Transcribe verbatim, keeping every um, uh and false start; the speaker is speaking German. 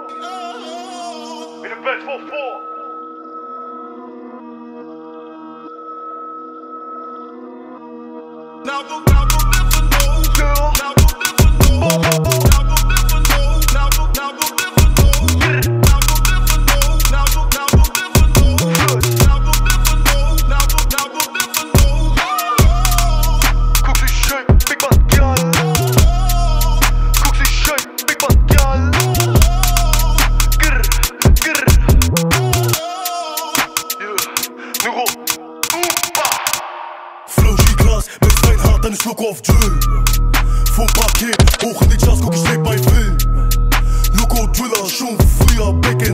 In een bed vol voor. Now we'll never know, girl. Now we'll never know. Now we'll never know. Now we'll never know. Now we'll never know. Now we'll never know. Now we'll never know. Now we'll never know. Guck sie schön, Big Bad Girl. Guck sie schön, Big Bad Girl. Grr, grr. Yeah, Nero. Dann Schluck auf Drill. Vom Paket hoch in die Charts, guck ich leb bei Will. Loco Driller, schon früher Back in